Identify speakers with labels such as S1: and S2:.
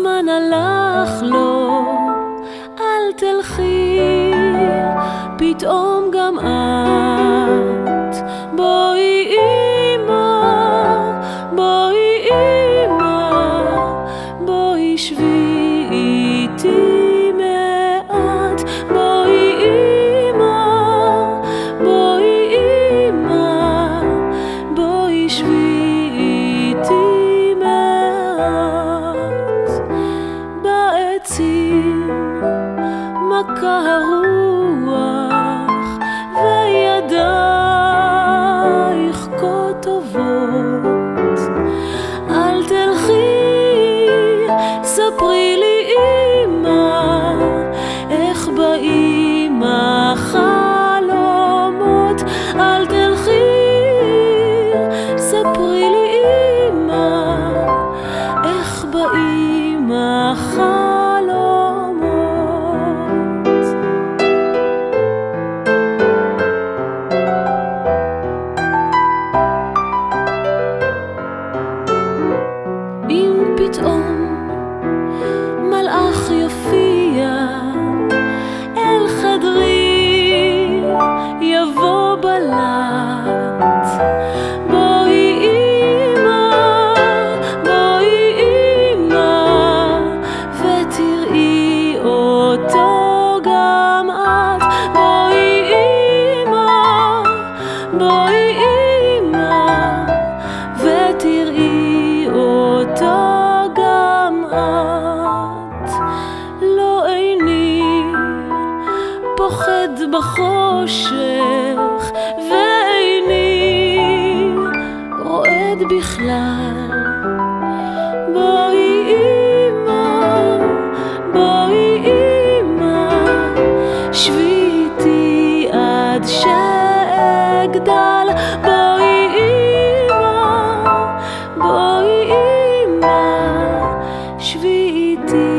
S1: הזמן הלך לו, אל תלכי, פתאום גם את. בואי אמא, בואי אמא, בואי שבי איתי מעט. בואי אמא, בואי אמא, בואי שבי איתי מעט. בעצים מכה הרוח וידייך כה טובות. אל תלכי, ספרי לי אמא, איך באים החלומות. אל תלכי, ספרי לי אמא, איך באים החלומות. אם פתאום מלאך יופיע אל חדרי, יבוא בלט. בואי אמא, בואי אמא, ותראי אותו גם את. בואי אמא, בואי אמא, ותראי אותו גם את. לא איני פוחד בחושך, ואיני רועד בכלל. בואי אמא, בואי אמא, שבי איתי עד שאגדל. בואי אמא, בואי אמא, שבי איתי